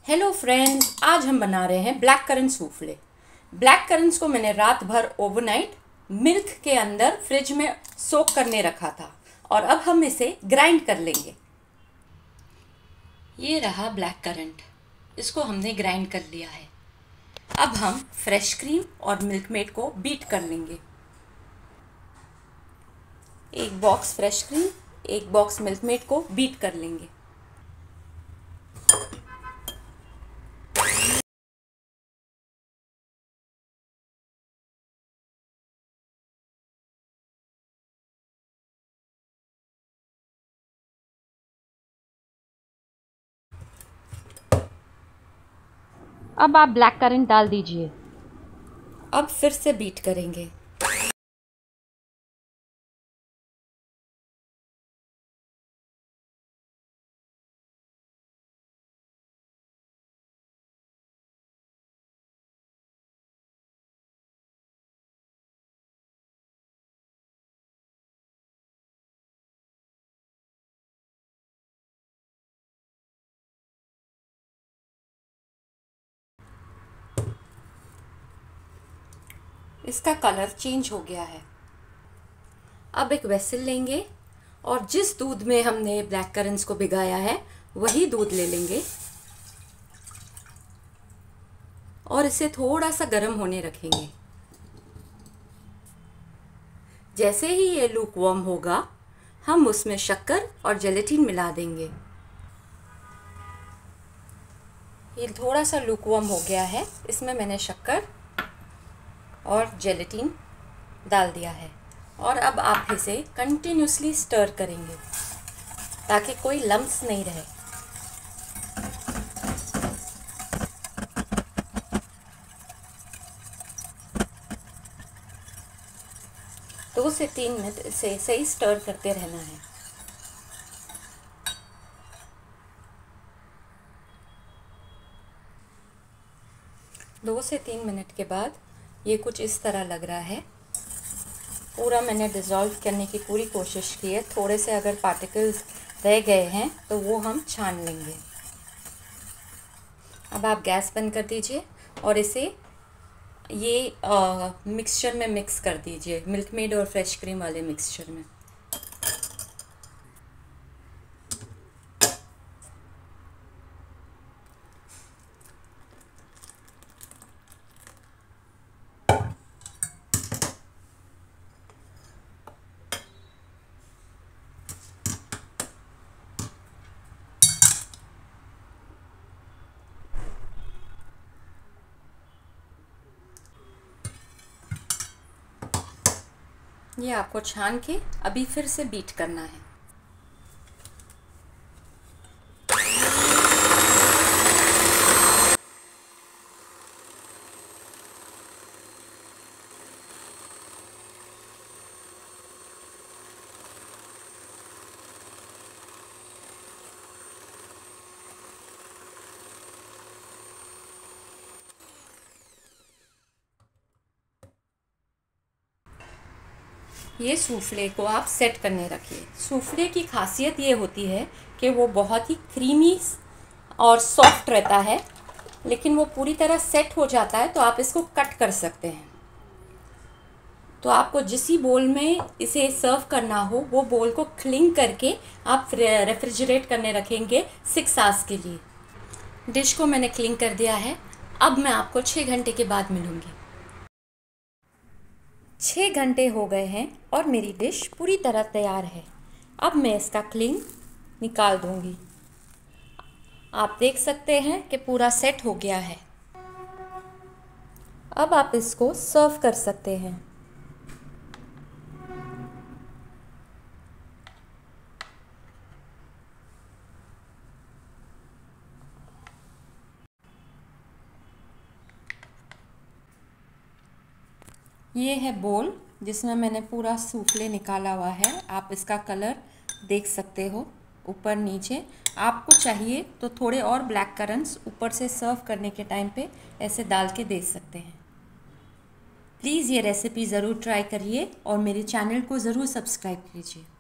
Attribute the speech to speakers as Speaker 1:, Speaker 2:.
Speaker 1: Hello friends, आज हम बना रहे हैं black currant soufflé. Black currants को मैंने रात भर ओवरनाइट मिल्क के अंदर फ्रिज में सोक करने रखा था और अब हम इसे ग्राइंड कर लेंगे। ये रहा ब्लैक करंट, इसको हमने ग्राइंड कर लिया है। अब हम फ्रेश क्रीम और मिल्क मेड को बीट कर लेंगे। एक बॉक्स फ्रेश क्रीम, एक बॉक्स मिल्क मेड को बीट कर लेंगे।
Speaker 2: अब आप ब्लैक करंट डाल दीजिए।
Speaker 1: अब फिर से बीट करेंगे। इसका कलर चेंज हो गया है। अब एक वेसल लेंगे और जिस दूध में हमने ब्लैक करंट्स को भिगाया है वही दूध ले लेंगे और इसे थोड़ा सा गर्म होने रखेंगे। जैसे ही ये लूकवार्म होगा हम उसमें शक्कर और जेलेटिन मिला देंगे। ये थोड़ा सा लूकवार्म हो गया है, इसमें मैंने शक्कर और जेलेटिन डाल दिया है और अब आप इसे कंटिन्यूसली स्टर करेंगे ताकि कोई लम्प्स नहीं रहे। दो से 3 मिनट इसे सही स्टर करते रहना है। दो से 3 मिनट के बाद ये कुछ इस तरह लग रहा है। पूरा मैंने डिज़ोल्व करने की पूरी कोशिश की है। थोड़े से अगर पार्टिकल्स रह गए हैं तो वो हम छान लेंगे। अब आप गैस बंद कर दीजिए और इसे ये मिक्सचर में मिक्स कर दीजिए, मिल्क मेड और फ्रेश क्रीम वाले मिक्सचर में। ये आपको छान के अभी फिर से बीट करना है। ये सूफले को आप सेट करने रखिए। सूफले की खासियत ये होती है कि वो बहुत ही क्रीमी और सॉफ्ट रहता है, लेकिन वो पूरी तरह सेट हो जाता है तो आप इसको कट कर सकते हैं। तो आपको जिस बोल में इसे सर्व करना हो वो बोल को क्लीन करके आप रेफ्रिजरेट करने रखेंगे 6 आवर्स के लिए। डिश को मैंने क्लीन कर दिया है। अब मैं आपको 6 घंटे के बाद मिलूँगी। 6 घंटे हो गए हैं और मेरी डिश पूरी तरह तैयार है। अब मैं इसका क्लीन निकाल दूंगी। आप देख सकते हैं कि पूरा सेट हो गया है। अब आप इसको सर्व कर सकते हैं। ये है बोल जिसमें मैंने पूरा सूफले निकाला हुआ है। आप इसका कलर देख सकते हो ऊपर नीचे। आपको चाहिए तो थोड़े और ब्लैक करंट्स ऊपर से सर्व करने के टाइम पे ऐसे डाल के दे सकते हैं। प्लीज़ ये रेसिपी ज़रूर ट्राई करिए और मेरे चैनल को ज़रूर सब्सक्राइब कीजिए।